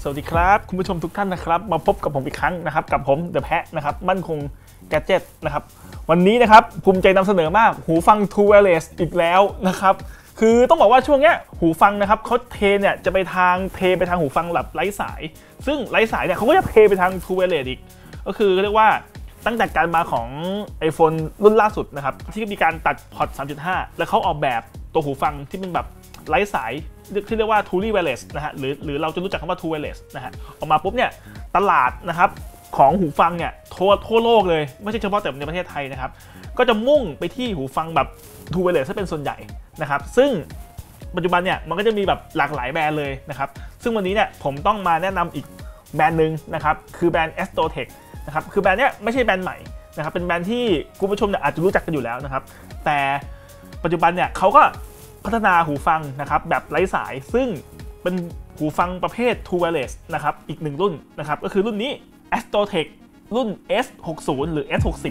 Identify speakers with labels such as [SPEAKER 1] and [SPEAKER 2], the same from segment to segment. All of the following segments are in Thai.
[SPEAKER 1] สวัสดีครับคุณผู้ชมทุกท่านนะครับมาพบกับผมอีกครั้งนะครับกับผมเดอะแพะนะครับมั่นคงแกดเจ็ตนะครับวันนี้นะครับภูมิใจนำเสนอมากหูฟัง True Wireless อีกแล้วนะครับคือต้องบอกว่าช่วงเนี้ยหูฟังนะครับเขาเทเนี่ยจะไปทางหูฟังแบบไร้สายซึ่งไร้สายเนี่ยเขาก็จะเทไปทาง True Wireless อีกก็คือเรียกว่าตั้งแต่การมาของ iPhone รุ่นล่าสุดนะครับที่มีการตัดพอร์ต 3.5 แล้วเขาออกแบบตัวหูฟังที่เป็นแบบไร้สายที่เรียกว่า Truly Wireless นะฮะหรือเราจะรู้จักคำว่า True Wireless นะฮะออกมาปุ๊บเนี่ยตลาดนะครับของหูฟังเนี่ยทั่วโลกเลยไม่ใช่เฉพาะแต่ในประเทศไทยนะครับก็จะมุ่งไปที่หูฟังแบบ True Wireless ถ้าเป็นส่วนใหญ่นะครับซึ่งปัจจุบันเนี่ยมันก็จะมีแบบหลากหลายแบรนด์เลยนะครับซึ่งวันนี้เนี่ยผมต้องมาแนะนำอีกแบรนด์หนึ่งนะครับคือแบรนด์ Astotech นะครับคือแบรนด์เนี้ยไม่ใช่แบรนด์ใหม่นะครับเป็นแบรนด์ที่คุณผู้ชมเนี่ยอาจจะรู้จักกันอยู่แล้วนะครับแต่ปัจจุบันเนี่ยเขาก็พัฒนาหูฟังนะครับแบบไร้สายซึ่งเป็นหูฟังประเภท True Wireless นะครับอีกหนึ่งรุ่นนะครับก็คือรุ่นนี้ Astotech รุ่น S60 หรือ S60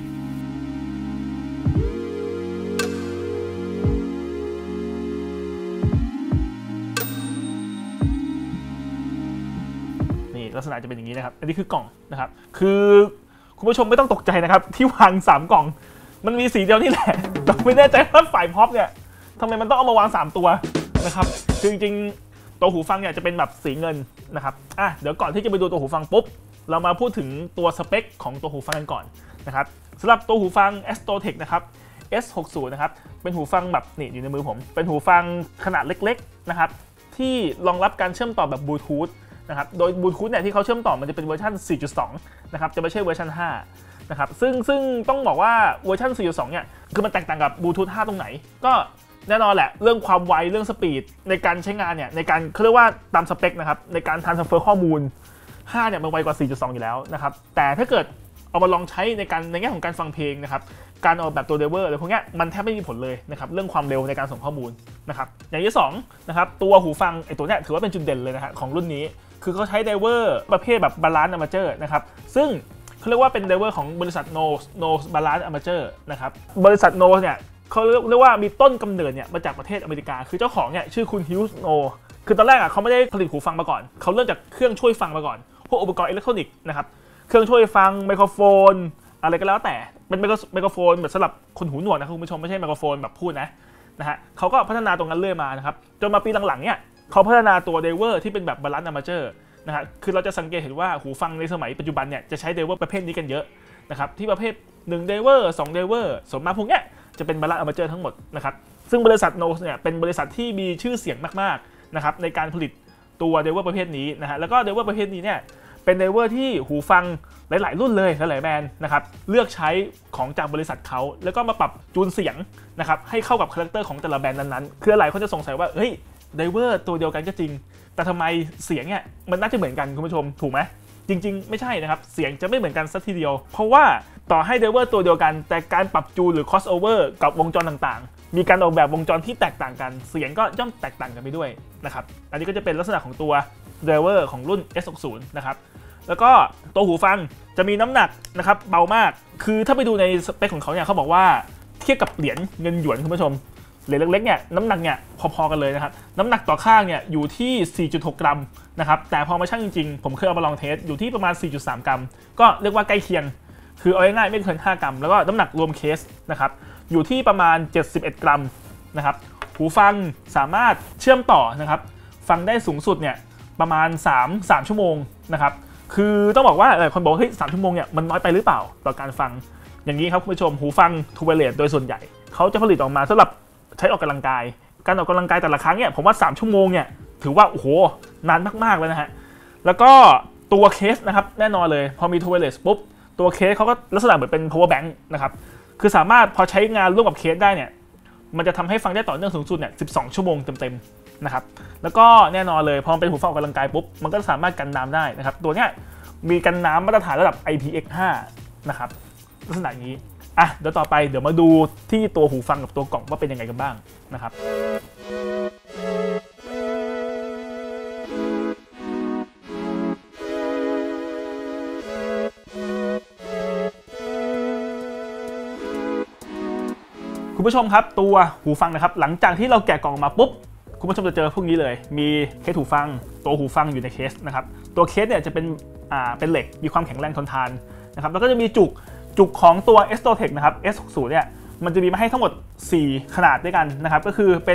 [SPEAKER 1] นี่ลักษณะจะเป็นอย่างนี้นะครับอันนี้คือกล่องนะครับคือคุณผู้ชมไม่ต้องตกใจนะครับที่วาง3กล่องมันมีสีเดียวนี่แหละแต่ไม่แน่ใจว่าฝ่ายพ็อปเนี่ยทำไมมันต้องเอามาวาง3ตัวนะครับคือจริงๆตัวหูฟังเนี่ยจะเป็นแบบสีเงินนะครับเดี๋ยวก่อนที่จะไปดูตัวหูฟังปุ๊บเรามาพูดถึงตัวสเปคของตัวหูฟังกันก่อนนะครับสำหรับตัวหูฟัง Astotech นะครับ S60 นะครับเป็นหูฟังแบบนี่อยู่ในมือผมเป็นหูฟังขนาดเล็กๆนะครับที่รองรับการเชื่อมต่อแบบบลูทูธนะครับโดยบลูทูธเนี่ยที่เขาเชื่อมต่อมันจะเป็นเวอร์ชัน 4.2 นะครับจะไม่ใช่เวอร์ชัน 5 นะครับซึ่งต้องบอกว่าเวอร์ชัน 4.2 เนี่ยคือมันแตกต่างกับบลูทูธ 5 ตรงไหนก็แน่นอนแหละเรื่องความไวเรื่องสปีดในการใช้งานเนี่ยในการเขาเรียกว่าตามสเปคนะครับในการ transfer ข้อมูล 5 เนี่ยมันไวกว่า 4.2 อยู่แล้วนะครับแต่ถ้าเกิดเอามาลองใช้ในแง่ของการฟังเพลงนะครับการออกแบบตัวเดเวอร์อะไรพวกนี้มันแทบไม่มีผลเลยนะครับเรื่องความเร็วในการส่งข้อมูลนะครับอย่างที่2นะครับตัวหูฟังไอตัวเนี้ยถือว่าเป็นจุดเด่นเลยนะฮะของรุ่นนี้คือเขาใช้ไดเวอร์ประเภทแบบบาลานซ์อะมาเจอร์นะครับซึ่งเขาเรียกว่าเป็นไดเวอร์ของบริษัท Nose Balance Armature นะครับบริษัท Nose เนี่ยเขาเรียกว่ามีต้นกำเนิดเนี่ยมาจากประเทศอเมริกาคือเจ้าของเนี่ยชื่อคุณฮิวส์โนคือตอนแรกเขาไม่ได้ผลิตหูฟังมาก่อนเขาเริ่มจากเครื่องช่วยฟังมาก่อนพวกอุปกรณ์อิเล็กทรอนิกส์นะครับเครื่องช่วยฟังไมโครโฟนอะไรก็แล้วแต่เป็นไมโครโฟนแบบสำหรับคนหูหนวกนะคุณผู้ชมไม่ใช่ไมโครโฟนแบบพูดนะฮะเขาก็พัฒนาตรงนั้นเรื่อยมานะครับจนมาปีหลังๆเนี่ยเขาพัฒนาตัวไดเวอร์ที่เป็นแบบบาลานซ์อะมาเจอร์นะฮะคือเราจะสังเกตเห็นว่าหูฟังในสมัยปัจจุบันเนี่ยจะใช้ไดเวอร์ประเภทนี้กันเยอะนะครับที่ประเภท1ไดเวอร์2ไดเวอร์ส่วนมากพวกเนี้ยจะเป็นบาลานซ์อะมาเจอร์ทั้งหมดนะครับซึ่งบริษัท Nose เนี่ยเป็นบริษัทที่มีชื่อเสียงมากๆนะครับในการผลิตตัวไดเวอร์ประเภทนี้นะฮะแล้วก็ไดเวอร์ประเภทนี้เนี่ยเป็นไดเวอร์ที่หูฟังหลายๆรุ่นเลยหลายๆแบรนด์นะครับเลือกใช้ของจากบริษัทเขาแล้วก็มาปรับจูนเสียงนะครับให้เข้ากับคาแรคเตอร์ของแต่ละแบรนด์นั้นๆคือหลายคนจะสงสัยว่าเฮ้ยไดเวอร์ตัวเดียวกันก็จริงแต่ทำไมเสียงเนี่ยมันน่าจะเหมือนกันคุณผู้ชมถูกไหมจริงๆไม่ใช่นะครับเสียงจะไม่เหมือนกันสักทีเดียวเพราะว่าต่อให้ไดเวอร์ตัวเดียวกันแต่การปรับจูนหรือ cross over กับวงจรต่างๆมีการออกแบบวงจรที่แตกต่างกันเสียงก็ย่อมแตกต่างกันไปด้วยนะครับอันนี้ก็จะเป็นลักษณะของตัวไดเวอร์ของรุ่น S60 นะครับแล้วก็ตัวหูฟังจะมีน้ำหนักนะครับเบามากคือถ้าไปดูในสเปคของเขาเนี่ยเขาบอกว่าเทียบกับเหรียญเงินหยวนคุณผู้ชมเหรียญเล็กๆเนี่ยน้ำหนักเนี่ยพอๆกันเลยนะครับน้ำหนักต่อข้างเนี่ยอยู่ที่ 4.6 กรัมนะครับแต่พอมาชั่งจริงๆผมเคยเอามาลองเทสอยู่ที่ประมาณ 4.3 กรัมก็เรียกว่าใกล้เคียงคือเอาง่ายๆไม่เกิน5 กรัมแล้วก็น้ำหนักรวมเคสนะครับอยู่ที่ประมาณ71 กรัมนะครับหูฟังสามารถเชื่อมต่อนะครับฟังได้สูงสุดเนี่ยประมาณ3 ชั่วโมงนะครับคือต้องบอกว่าหลายคนบอกเฮ้ย3 ชั่วโมงเนี่ยมันน้อยไปหรือเปล่าต่อการฟังอย่างนี้ครับคุณผู้ชมหูฟัง True Wireless โดยส่วนใหญ่เขาจะผลิตออกมาสำหรับใช้ออกกำลังกายการออกกำลังกายแต่ละครั้งเนี่ยผมว่า3 ชั่วโมงเนี่ยถือว่าโอ้โหนานมากๆเลยนะฮะแล้วก็ตัวเคสนะครับแน่นอนเลยพอมี True Wireless ปุ๊บตัวเคสเขาก็ลักษณะเหมือนเป็น power bank นะครับคือสามารถพอใช้งานร่วมกับเคสได้เนี่ยมันจะทำให้ฟังได้ต่อเนื่องสูงสุดเนี่ย12 ชั่วโมงเต็มๆนะครับแล้วก็แน่นอนเลยพอเป็นหูฟังออกกำลังกายปุ๊บมันก็สามารถกันน้ำได้นะครับตัวเนี้ยมีกันน้ำมาตรฐานระดับ IPX5 นะครับลักษณะนี้เดี๋ยวต่อไปเดี๋ยวมาดูที่ตัวหูฟังกับตัวกล่องว่าเป็นยังไงกันบ้างนะครับคุณผู้ชมครับตัวหูฟังนะครับหลังจากที่เราแกะกล่องมาปุ๊บคุณผู้ชมจะเจอพวกนี้เลยมีเคสหูฟังตัวหูฟังอยู่ในเคสนะครับตัวเคสเนี่ยจะเป็นเหล็กมีความแข็งแรงทนทานนะครับแล้วก็จะมีจุกของตัว Estotec นะครับ S60 เนี่ยมันจะมีมาให้ทั้งหมด4ขนาดด้วยกันนะครับก็คือเป็น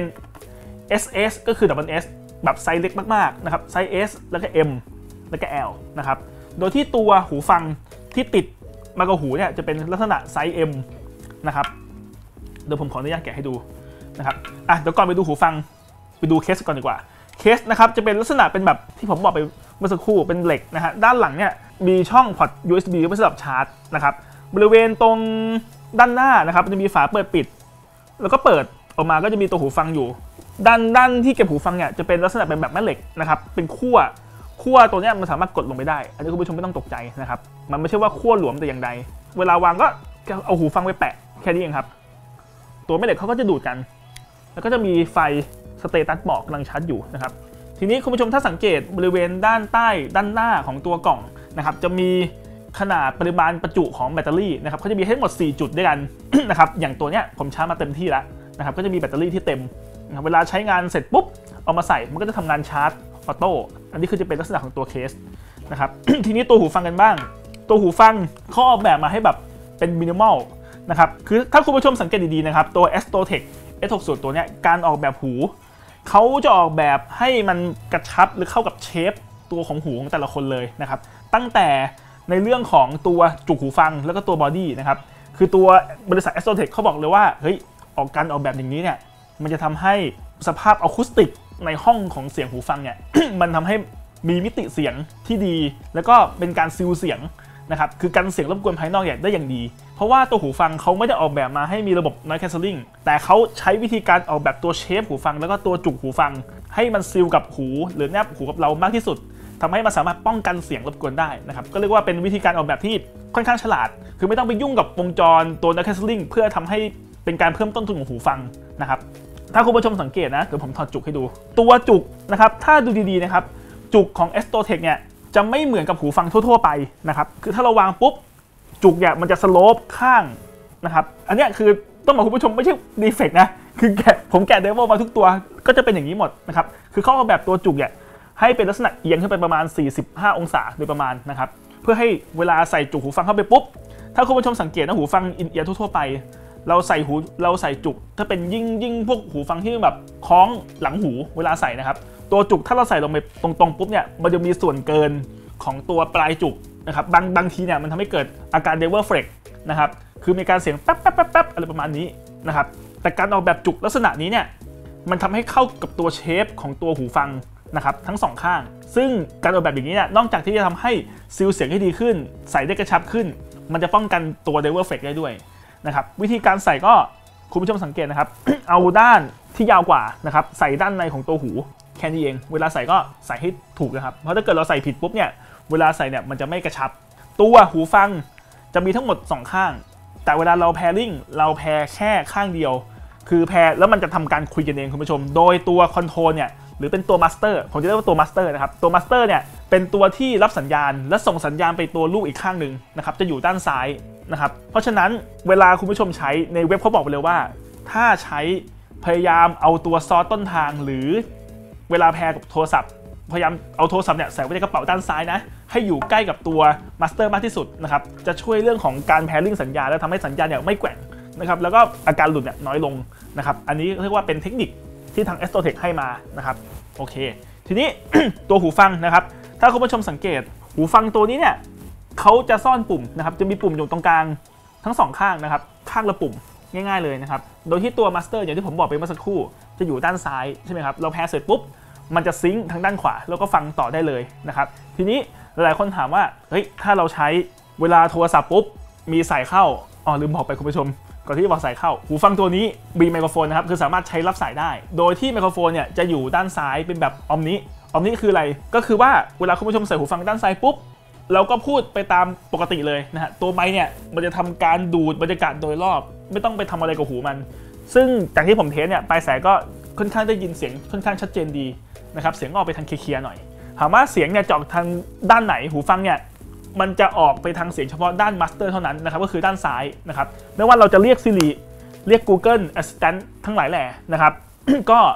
[SPEAKER 1] SS ก็คือ Double S แบบไซส์เล็กมากๆนะครับไซส์ S แล้วก็ M แล้วก็ L นะครับโดยที่ตัวหูฟังที่ติดมากับหูเนี่ยจะเป็นลักษณะไซส์ M นะครับเดี๋ยวผมขออนุญาตแกะให้ดูนะครับเดี๋ยวก่อนไปดูหูฟังไปดูเคสก่อนดีกว่าเคสนะครับจะเป็นลักษณะเป็นแบบที่ผมบอกไปเมื่อสักครู่เป็นเหล็กนะฮะด้านหลังเนี่ยมีช่องพอร์ต USB ไว้สำหรับชาร์จนะครับบริเวณตรงด้านหน้านะครับจะมีฝาเปิดปิดแล้วก็เปิดออกมาก็จะมีตัวหูฟังอยู่ด้านที่เก็บหูฟังเนี่ยจะเป็นลักษณะเป็นแบบแม่เหล็กนะครับเป็นขั้วตัวนี้มันสามารถกดลงไปได้อันนี้คุณผู้ชมไม่ต้องตกใจนะครับมันไม่ใช่ว่าขั้วหลวมแต่อย่างใดเวลาวางก็เอาหูฟังไปแปะแค่นี้เองครับตัวแม่เหล็กเขาก็จะดูดกันแล้วก็จะมีไฟสเตตัสบอกกำลังชาร์จอยู่นะครับทีนี้คุณผู้ชมถ้าสังเกตบริเวณด้านใต้ด้านหน้าของตัวกล่องนะครับจะมีขนาดปริมาณประจุของแบตเตอรี่นะครับเขาจะมีให้ทั้งหมด4จุดด้วยกัน นะครับอย่างตัวเนี้ยผมชาร์จมาเต็มที่แล้วนะครับก็จะมีแบตเตอรี่ที่เต็มนะครับเวลาใช้งานเสร็จปุ๊บเอามาใส่มันก็จะทำงานชาร์จออโต้อันนี้คือจะเป็นลักษณะของตัวเคสนะครับ ทีนี้ตัวหูฟังกันบ้างตัวหูฟังเขาออกแบบมาให้แบบเป็นมินิมอลนะครับคือถ้าคุณผู้ชมสังเกตดีๆนะครับตัว Estotec S60 ตัวเนี้ยการออกแบบหูเขาจะออกแบบให้มันกระชับหรือเข้ากับเชฟตัวของหูของแต่ละคนเลยนะครับตั้งแต่ในเรื่องของตัวจุกหูฟังแล้วก็ตัวบอดี้นะครับคือตัวบริษัท Estotec เขาบอกเลยว่าเฮ้ยการออกแบบอย่างนี้เนี่ยมันจะทำให้สภาพอะคูสติกในห้องของเสียงหูฟังเนี่ย มันทำให้มีมิติเสียงที่ดีแล้วก็เป็นการซิลเสียงนะครับคือกันเสียงรบกวนภายนอกได้อย่างดีเพราะว่าตัวหูฟังเขาไม่ได้ออกแบบมาให้มีระบบ noise cancelling แต่เขาใช้วิธีการออกแบบตัวเชฟหูฟังแล้วก็ตัวจุกหูฟังให้มันซิลกับหูหรือแนบหูกับเรามากที่สุดทำให้มันสามารถป้องกันเสียงรบกวนได้นะครับก็เรียกว่าเป็นวิธีการออกแบบที่ค่อนข้างฉลาดคือไม่ต้องไปยุ่งกับวงจรตัว noise cancelling เพื่อทำให้เป็นการเพิ่มต้นทุนของหูฟังนะครับถ้าคุณผู้ชมสังเกตนะเดี๋ยวผมถอดจุกให้ดูตัวจุกนะครับถ้าดูดีๆนะครับจุกของ Estotec เนี่ยจะไม่เหมือนกับหูฟังทั่วๆไปนะครับคือถ้าเราวางปุ๊บจุกเนี่ยมันจะสโลปข้างนะครับอันนี้คือต้องบอกคุณผู้ชมไม่ใช่ดีเฟกต์นะคือผมแกะเดโมมาทุกตัวก็จะเป็นอย่างนี้หมดนะครับคือเขาออกแบบตัวจุกเนี่ยให้เป็นลักษณะเอียงขึ้นไปประมาณ45องศาโดยประมาณนะครับเพื่อให้เวลาใส่จุกหูฟังเข้าไปปุ๊บถ้าคุณผู้ชมสังเกตนะหูฟังอินเอียร์ทั่วๆไปเราใส่จุกถ้าเป็นยิ่งพวกหูฟังที่แบบคล้องหลังหูเวลาใส่นะครับตัวจุกถ้าเราใส่ลงไปตรงๆปุ๊บเนี่ยมันจะมีส่วนเกินของตัวปลายจุกนะครับบางทีเนี่ยมันทำให้เกิดอาการเดเวอร์เฟรกนะครับคือมีการเสียงแป๊บอะไรประมาณนี้นะครับแต่การออกแบบจุกลักษณะนี้เนี่ยมันทำให้เข้ากับตัวเชฟของตัวหูฟังนะครับทั้งสองข้างซึ่งการออกแบบอย่างนี้เนี่ยนอกจากที่จะทำให้ซิลเสียงให้ดีขึ้นใส่ได้กระชับขึ้นมันจะป้องกันตัวเดเวอร์เฟรกได้ด้วยนะครับวิธีการใส่ก็คุณผู้ชมสังเกตนะครับ เอาด้านที่ยาวกว่านะครับใส่ด้านในของตัวหูแค่นี้เองเวลาใส่ก็ใส่ให้ถูกนะครับเพราะถ้าเกิดเราใส่ผิดปุ๊บเนี่ยเวลาใส่เนี่ยมันจะไม่กระชับตัวหูฟังจะมีทั้งหมด2ข้างแต่เวลาเราแพริ่งเราแพร์แค่ข้างเดียวคือแพร์แล้วมันจะทำการคุยกันเองคุณผู้ชมโดยตัวคอนโทรลเนี่ยหรือเป็นตัวมาสเตอร์ผมจะเรียกว่าตัวมาสเตอร์นะครับตัวมาสเตอร์เนี่ยเป็นตัวที่รับสัญญาณและส่งสัญญาณไปตัวลูกอีกข้างหนึ่งนะครับจะอยู่ด้านซ้ายนะครับเพราะฉะนั้นเวลาคุณผู้ชมใช้ในเว็บเขาบอกไปเลยว่าถ้าใช้พยายามเอาตัวซอสต้นทางหรือเวลาแพร์กับโทรศัพท์พยายามเอาโทรศัพท์เนี่ยใส่ไว้ในกระเป๋าด้านซ้ายนะให้อยู่ใกล้กับตัวมาสเตอร์มากที่สุดนะครับจะช่วยเรื่องของการแพริ่งสัญญาณและทำให้สัญญาณเนี่ยไม่แกว่งนะครับแล้วก็อาการหลุดเนี่ยน้อยลงนะครับอันนี้เรียกว่าเป็นเทคนิคที่ทาง Estotec ให้มานะครับโอเคทีนี้ ตัวหูฟังนะครับถ้าคุณผู้ชมสังเกตหูฟังตัวนี้เนี่ยเขาจะซ่อนปุ่มนะครับจะมีปุ่มอยู่ตรงกลางทั้งสองข้างนะครับข้างละปุ่มง่ายๆเลยนะครับโดยที่ตัวมาสเตอร์อย่างที่ผมบอกไปเมื่อสักครู่จะอยู่ด้านซ้ายใช่ไหมครับเราแพร์เสร็จปุ๊บมันจะซิงค์ทางด้านขวาแล้วก็ฟังต่อได้เลยนะครับทีนี้หลายคนถามว่าเฮ้ยถ้าเราใช้เวลาโทรศัพท์ปุ๊บมีสายเข้าลืมบอกไปคุณผู้ชมก่อนที่จะบอกสายเข้าหูฟังตัวนี้มีไมโครโฟนนะครับคือสามารถใช้รับสายได้โดยที่ไมโครโฟนเนี่ยจะอยู่ด้านซ้ายเป็นแบบออมนิคืออะไรก็คือว่าเวลาคุณผู้ชมใส่หูฟังด้านซ้ายปุ๊บเราก็พูดไปตามปกติเลยนะฮะตัวไมค์เนี่ยมันจะทำการดูดบรรยากาศโดยรอบไม่ต้องไปทำอะไรกับหูมันซึ่งจากที่ผมเทสเนี่ยปลายสายก็ค่อนข้างได้ยินเสียงค่อนข้างชัดเจนดีนะครับเสียงออกไปทางเคลียร์หน่อยถามว่าเสียงเนี่ยจะออกทางด้านไหนหูฟังเนี่ยมันจะออกไปทางเสียงเฉพาะด้านมาสเตอร์เท่านั้นนะครับก็คือด้านซ้ายนะครับไม่ว่าเราจะเรียก Siri เรียก Google Assistant ทั้งหลายแหล่นะครับ ก็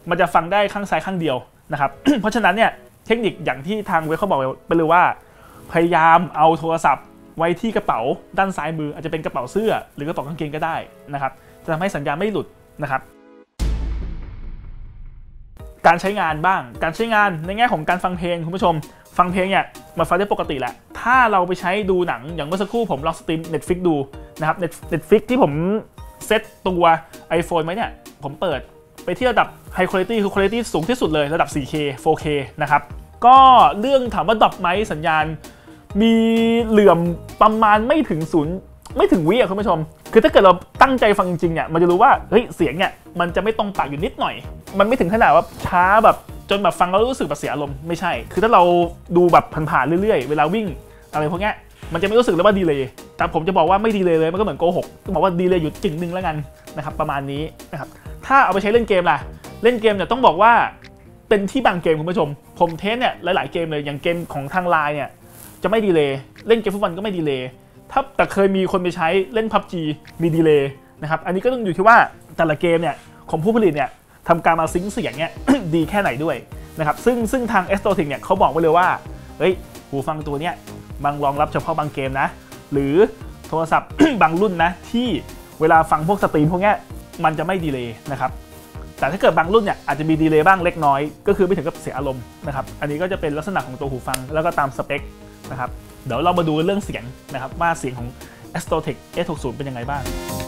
[SPEAKER 1] มันจะฟังได้ข้างซ้ายข้างเดียวนะครับ เพราะฉะนั้นเนี่ยเทคนิคอย่างที่ทางเว็บเขาบอกไปเลยว่าพยายามเอาโทรศัพท์ไว้ที่กระเป๋าด้านซ้ายมืออาจจะเป็นกระเป๋าเสื้อหรือกระเป๋ากางเกงก็ได้นะครับจะทำให้สัญญาณไม่หลุดนะครับการใช้งานบ้างการใช้งานในแง่ของการฟังเพลงคุณผู้ชมฟังเพลงเนี่ยมันฟังได้ปกติแหละถ้าเราไปใช้ดูหนังอย่างเมื่อสักครู่ผมลองสตรีม Netflix ดูนะครับ Netflix ที่ผมเซตตัว iPhone ไว้เนี่ยผมเปิดไปที่ระดับ High Quality คือ Quality สูงที่สุดเลยระดับ 4K 4K นะครับก็เรื่องถามว่าดรอปไหมสัญญาณมีเหลื่อมประมาณไม่ถึงวิอ่ะคุณผู้ชมคือถ้าเกิดเราตั้งใจฟังจริงๆเนี่ยมันจะรู้ว่าเฮ้ยเสียงเนี่ยมันจะไม่ตรงปากอยู่นิดหน่อยมันไม่ถึงขนาดว่าช้าแบบจนแบบฟังแล้วรู้สึกแบบเสียอารมณ์ไม่ใช่คือถ้าเราดูแบบผ่านๆเรื่อยๆเวลาวิ่งอะไรพวกเนี้ยมันจะไม่รู้สึกเลยว่าดีเลย์แต่ผมจะบอกว่าไม่ดีเลย์เลยมันก็เหมือนโกหกต้องบอกว่าดีเลย์อยู่จึงนึงแล้วกันนะครับประมาณนี้นะครับถ้าเอาไปใช้เล่นเกมล่ะเล่นเกมเนี่ยต้องบอกว่าเป็นที่บางเกมคุณผู้ชมผมเทสเนี่ยหลายๆเกมเลยอย่างเกมของทางไลน์เนี่ยจะไม่ดีเลย์เล่นเกมฟุตบอลก็ไม่ดีเลย์แต่เคยมีคนไปใช้เล่น PUBG มีดีเลย์นะครับอันนี้ก็ต้องอยู่ที่ว่าแต่ละเกมเนี่ยของผู้ผลิตเนี่ยทำการมาซิงค์เสียงเนี่ย ดีแค่ไหนด้วยนะครับซึ่งทาง Astotec เนี่ยเขาบอกไว้เลยว่าเฮ้ยหูฟังตัวเนี้ยบางรองรับเฉพาะบางเกมนะหรือโทรศัพท์ บางรุ่นนะที่เวลาฟังพวกสตรีมพวกเนี้ยมันจะไม่ดีเลย์นะครับแต่ถ้าเกิดบางรุ่นเนี่ยอาจจะมีดีเลย์บ้างเล็กน้อยก็คือไม่ถึงกับเสียอารมณ์นะครับอันนี้ก็จะเป็นลักษณะของตัวหูฟังแล้วก็ตามสเปคนะครับเดี๋ยวเรามาดูเรื่องเสียงนะครับว่าเสียงของ Astotec S60 เป็นยังไงบ้าง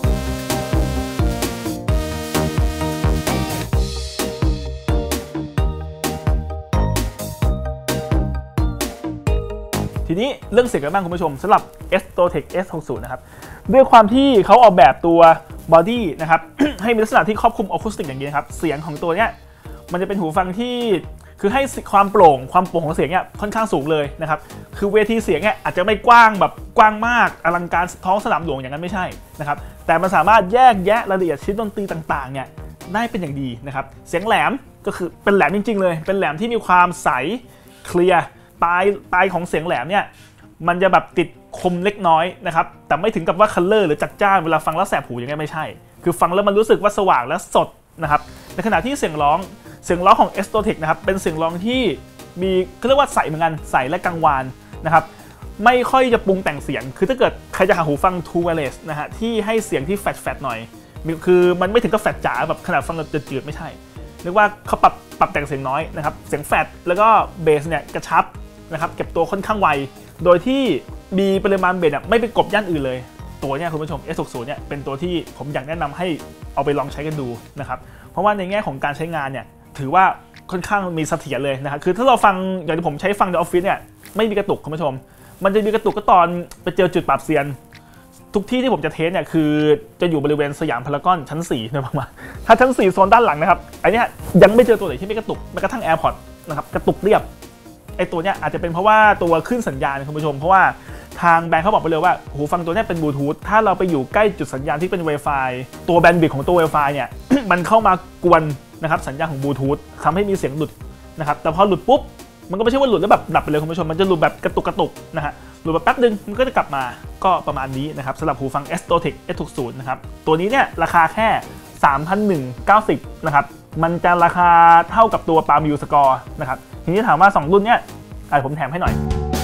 [SPEAKER 1] ทีนี้เรื่องเสียงกันบ้างคุณผู้ชมสำหรับ Astotec S60 นะครับด้วยความที่เขาออกแบบตัวบอดี้นะครับ ให้มีลักษณะที่ครอบคลุมอะคูสติกอย่างนี้นะครับเสียงของตัวเนี้ยมันจะเป็นหูฟังที่คือให้ความโปร่งของเสียงเนี่ยค่อนข้างสูงเลยนะครับคือเวทีเสียงเนี่ยอาจจะไม่กว้างแบบกว้างมากอลังการท้องสนามหลวงอย่างนั้นไม่ใช่นะครับแต่มันสามารถแยกแยะรายละเอียดชิ้นดนตรีต่างๆเนี่ยได้เป็นอย่างดีนะครับเสียงแหลมก็คือเป็นแหลมจริงๆเลยเป็นแหลมที่มีความใสเคลียร์ปลายของเสียงแหลมเนี่ยมันจะแบบติดคมเล็กน้อยนะครับแต่ไม่ถึงกับว่าคัลเลอร์หรือจัดจ้านเวลาฟังแล้วแสบหูอย่างนี้ไม่ใช่คือฟังแล้วมันรู้สึกว่าสว่างและสดนะครับในขณะที่เสียงร้องของ Astotec นะครับเป็นเสียงร้องที่มีเขาเรียกว่าใสเหมือนกันใสและกังวานนะครับไม่ค่อยจะปรุงแต่งเสียงคือถ้าเกิดใครจะหาหูฟัง True Wireless นะฮะที่ให้เสียงที่แฟดหน่อยคือมันไม่ถึงกับแฟดจ๋าแบบขนาดฟังจืดๆไม่ใช่เรียกว่าเขาปรับแต่งเสียงน้อยนะครับเสียงแฟดแล้วก็เบสเนี่ยกระชับนะครับเก็บตัวค่อนข้างไวโดยที่มีปริมาณเบสไม่ไปกบย่านอื่นเลยตัวเนี่ยคุณผู้ชม S60 เนี่ยเป็นตัวที่ผมอยากแนะนำให้เอาไปลองใช้กันดูนะครับเพราะว่าในแง่ของการใช้งานเนี่ยถือว่าค่อนข้างมีเสถียรเลยนะครับคือถ้าเราฟังอย่างที่ผมใช้ฟังในออฟฟิศเนี่ยไม่มีกระตุกคุณผู้ชมมันจะมีกระตุกก็ตอนไปเจอจุดปรับเซียนทุกที่ที่ผมจะเทสเนี่ยคือจะอยู่บริเวณสยามพารากอนชั้น4โดยประมาณถ้าชั้น4โซนด้านหลังนะครับไอเนี้ยยังไม่เจอตัวไหนที่ไม่กระตุกแม้กระทั่ง AirPods นะครับกระตุกเรียบไอตัวเนี้ยอาจจะเป็นเพราะว่าตัวขึ้นสัญญาณคุณผู้ชมเพราะว่าทางแบรนด์เขาบอกไปเลยว่าหูฟังตัวนี้เป็นบลูทูธถ้าเราไปอยู่ใกล้จุดสัญญาณที่เป็น Wi-Fi ตัวแบนด์วิดต์ของตัว Wi-Fi เนี่ย มันเข้ามากวนนะครับสัญญาณของบลูทูธทำให้มีเสียงหลุดนะครับแต่พอหลุดปุ๊บมันก็ไม่ใช่ว่าหลุดแล้วแบบดับไปเลยคุณผู้ชมมันจะหลุดแบบกระตุกนะฮะหลุดแบบแป๊บนึงมันก็จะกลับมาก็ประมาณนี้นะครับสำหรับหูฟัง Astotec S60 นะครับตัวนี้เนี่ยราคาแค่ 3,190 นะครับมันจะราคาเท่ากับตัว Palm Score นะครับทีนี้ถามว่า2รุ่นเนี่ยผมแถมให้หน่อย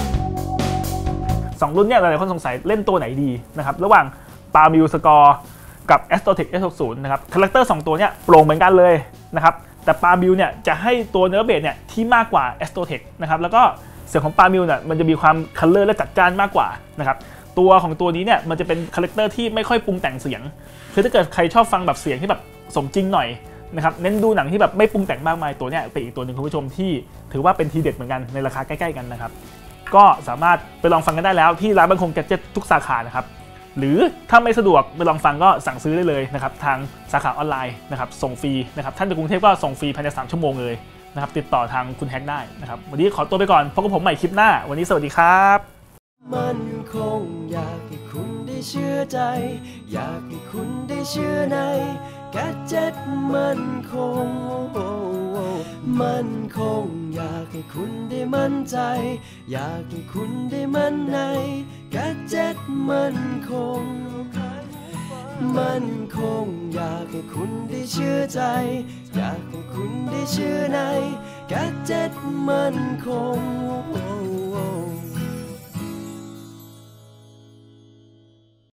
[SPEAKER 1] 2รุ่นเนี่ยหลายคนสงสัยเล่นตัวไหนดีนะครับระหว่าง Palm Score กับ Astotec S60 นะครับคาแรคเตอร์2ตัวเนี่ยโปร่งเหมือนกันเลยนะครับแต่ Palm เนี่ยจะให้ตัวเนื้อเบสเนี่ยที่มากกว่า Astotec นะครับแล้วก็เสียงของ Palm เนี่ยมันจะมีความคัลเลอร์และจัดจ้านมากกว่านะครับตัวของตัวนี้เนี่ยมันจะเป็นคาแรคเตอร์ที่ไม่ค่อยปรุงแต่งเสียงคือถ้าเกิดใครชอบฟังแบบเสียงที่แบบสมจริงหน่อยนะครับเน้นดูหนังที่แบบไม่ปรุงแต่งมากมายตัวเนี้ยเป็นอีกตัวหนึ่งคุณผู้ชมที่ถือว่าเป็นทีเด็ดเหมือนกันในราคาใกล้ๆกันนะครับก็สามารถไปลองฟังกันได้แล้วที่ร้านบังคงแกดเจ็ตทุกสาขานะครับหรือถ้าไม่สะดวกไปลองฟังก็สั่งซื้อได้เลยนะครับทางสาขาออนไลน์นะครับส่งฟรีนะครับท่านในกรุงเทพก็ส่งฟรีภายใน3 ชั่วโมงเลยนะครับติดต่อทางคุณแฮกได้นะครับวันนี้ขอตัวไปก่อนพบกับผมใหม่คลิปหน้าวันนี้สวัสดีครับ
[SPEAKER 2] มันคงอยากให้คุณได้เชื่อใจอยากให้คุณได้เชื่อในแกดเจ็ตมันคงอยากให้คุณได้มั่นใจอยากให้คุณได้มั่นในแกดเจ็ตมันคงมันคงอยากให้คุณได้เชื่อใจอยากให้คุณได้เชื่อในแกดเจ็ตมันคง